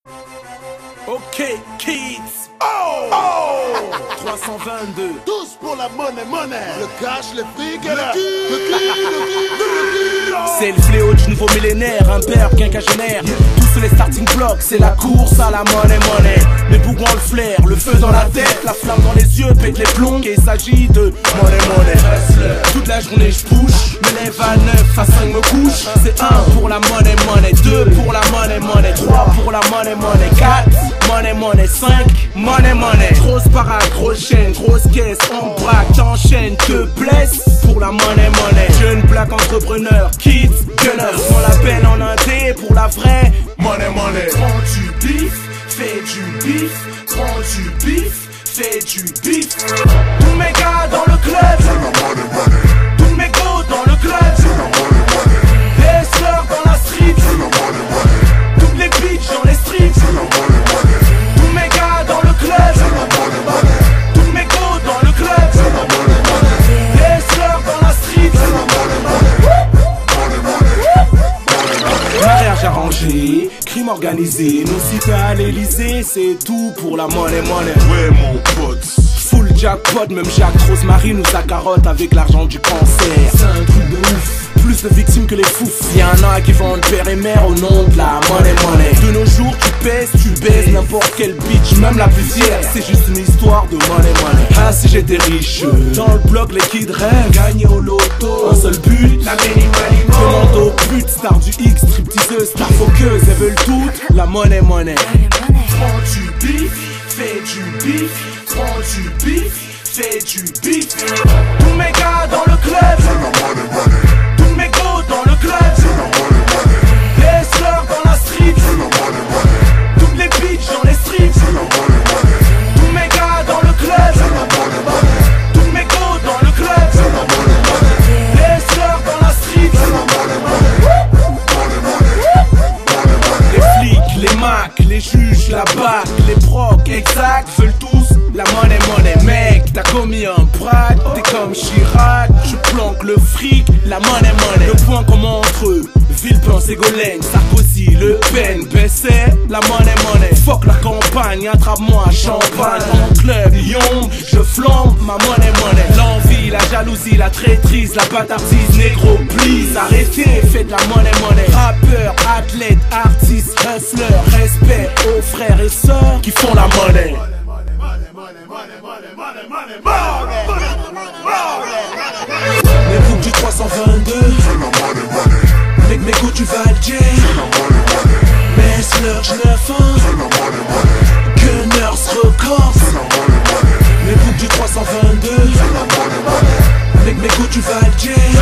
Ok, kids. Oh 322. Tous pour la monnaie, le cash, le fric et le C'est le fléau du nouveau millénaire, un père quinquagénaire. Tous les starting blocks, c'est la course à la monnaie. Les bougons le flair, le feu dans la tête, la flamme dans les yeux, pète les plombs. Et il s'agit de monnaie. Toute la journée je push, me lève à 9, à 5 me couche. C'est 1 pour la monnaie, 2 pour la monnaie, 3 pour la monnaie, 4 monnaie, 5 monnaie. Grosse parade, grosse chaîne, grosse caisse, on braque, t'enchaînes, te blesse pour la monnaie. Jeune black entrepreneur, kids, gunners, on la peine en indé pour la vraie monnaie. Prends du bif, fais du bif, prends du bif, fais du bif. Tous mes gars dans le club, tous mes go dans le club, les slurs dans la street, toutes les bitches dans les streets. Tous mes gars dans le club, tous mes go dans le club, les slurs dans la street. Mariage arrangé, crime organisé, nos cités à l'Elysée, c'est tout pour la monnaie. Ouais mon pote. Full jackpot, même Jacques Rosemary nous a carotte avec l'argent du cancer. C'est un truc de ouf, plus de victimes que les fous. Y'en a qui vendent père et mère au nom de la monnaie. De nos jours tu baises n'importe quel bitch, même la plus fière. C'est juste une histoire de monnaie. Ah si j'étais riche, dans le bloc les kids rêvent gagner au loto. Un seul but, la minimalimo. Demande aux putes, stars du X, stripteaseuses, star foqueuses, elles veulent toutes la monnaie. Prends du bif, fais du bif, prends du bif, fais du bif. Tous mes gars dans le club, tous mes go dans le club, les slurs dans la street, toutes les bitches dans les streets. Tous mes gars dans le club, tous mes go dans le club, les slurs dans la street. Les flics, les macs, les juges, la BAC, les procs, exact, veulent tous la monnaie. Mec, t'as commis un braque, t'es comme Chirac, je planque le fric, la monnaie. Le point commun entre eux, Villepin, Ségolène, Sarkozy, Le Pen, Besset, la monnaie. Fuck la campagne, attrape-moi champagne. En club, Lyon, je flambe ma monnaie. L'envie, la jalousie, la traîtrise, la bâtardise, négro, please, arrêtez, faites la monnaie. Rappeur, athlète, artiste, hustler, respect aux frères et sœurs qui font la monnaie. Mes boucles du 322, mes coups du Valdier, mes slurs 9-1, Gunners Records. Mes boucles du 322, mes coups du Valdier,